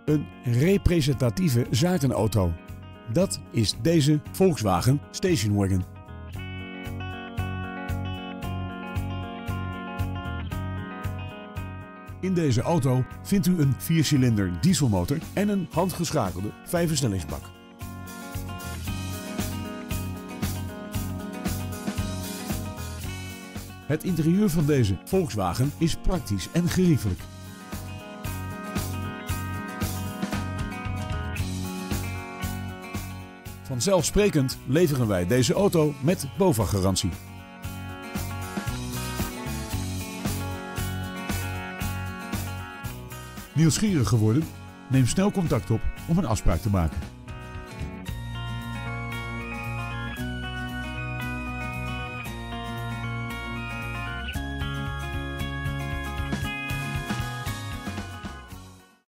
een representatieve zakenauto. Dat is deze Volkswagen Station Wagon. In deze auto vindt u een 4-cilinder dieselmotor en een handgeschakelde 5-versnellingsbak. Het interieur van deze Volkswagen is praktisch en geriefelijk. Vanzelfsprekend leveren wij deze auto met BOVAG-garantie. Nieuwsgierig geworden? Neem snel contact op om een afspraak te maken.